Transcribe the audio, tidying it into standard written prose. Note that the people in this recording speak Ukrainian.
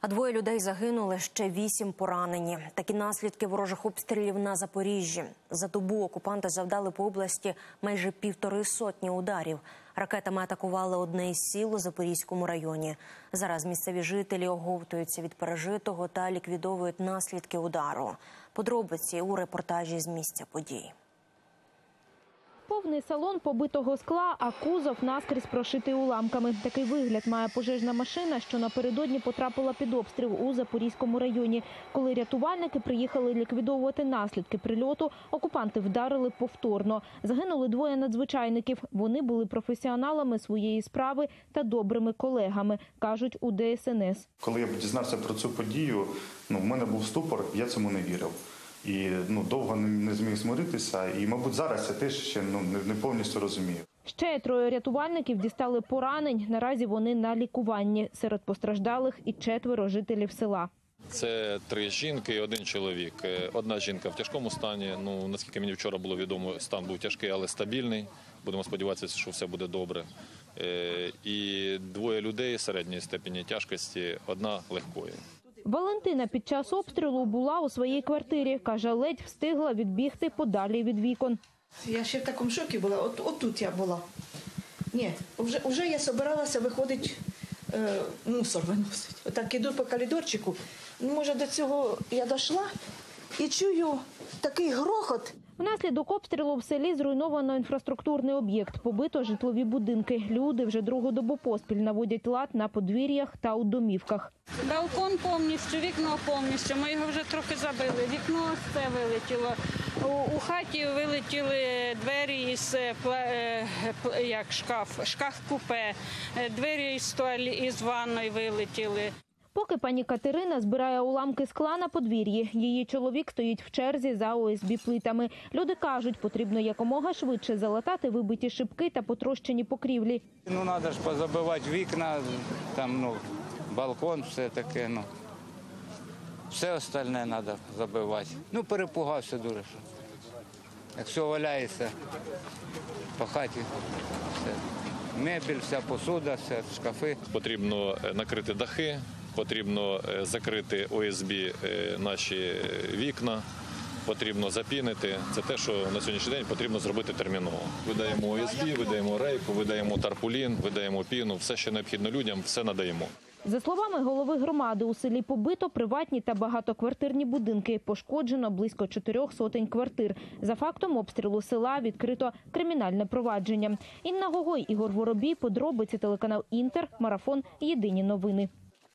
А 2 людей загинули, ще 8 поранені. Такі наслідки ворожих обстрілів на Запоріжжі. За добу окупанти завдали по області майже 150 ударів. Ракетами атакували одне із сіл у Запорізькому районі. Зараз місцеві жителі оговтуються від пережитого та ліквідовують наслідки удару. Подробиці у репортажі з місця подій. Повний салон побитого скла, а кузов наскрізь прошитий уламками. Такий вигляд має пожежна машина, що напередодні потрапила під обстріл у Запорізькому районі. Коли рятувальники приїхали ліквідовувати наслідки прильоту, окупанти вдарили повторно. Загинули 2 надзвичайників. Вони були професіоналами своєї справи та добрими колегами, кажуть у ДСНС. Коли я дізнався про цю подію, в мене був ступор, я цьому не вірив. І довго не зміг змиритися. І, мабуть, зараз я теж ще не повністю розумію. Ще 3 рятувальників дістали поранень. Наразі вони на лікуванні. Серед постраждалих і 4 жителів села. Це 3 жінки і 1 чоловік. Одна жінка в тяжкому стані. Наскільки мені вчора було відомо, стан був тяжкий, але стабільний. Будемо сподіватися, що все буде добре. І 2 людей середньої степені тяжкості, 1 легкої. Валентина під час обстрілу була у своїй квартирі. Каже, ледь встигла відбігти подалі від вікон. Я ще в такому шокі була. Отут я була. Ні, вже я збиралася виходити, мусор виносити. Отак іду по коридорчику. Може, до цього я дійшла і чую такий грохот. Внаслідок обстрілу в селі зруйновано інфраструктурний об'єкт, побито житлові будинки. Люди вже другу добу поспіль наводять лад на подвір'ях та у домівках. Балкон повністю, вікно повністю. Ми його вже трохи забили. Вікно все вилетіло. У хаті вилетіли двері із шкаф-купе, двері із ванної вилетіли. Поки пані Катерина збирає уламки скла на подвір'ї, її чоловік стоїть в черзі за ОСБ-плитами. Люди кажуть, потрібно якомога швидше залатати вибиті шибки та потрощені покрівлі. Треба ж позабивати вікна, балкон, все таке. Все остальне треба забивати. Перепугався дуже. Як все валяється по хаті, все. Мебель, вся посуда, вся шкафи. Потрібно накрити дахи. Потрібно закрити ОСБ наші вікна, потрібно запінити. Це те, що на сьогоднішній день потрібно зробити терміново. Видаємо ОСБ, видаємо рейку, видаємо тарпулін, видаємо піну. Все, що необхідно людям, все надаємо. За словами голови громади, у селі побито приватні та багатоквартирні будинки. Пошкоджено близько 400 квартир. За фактом обстрілу села відкрито кримінальне провадження. Інна Гогой, Ігор Воробій, подробиці, телеканал Інтер, Марафон, Єдині новини.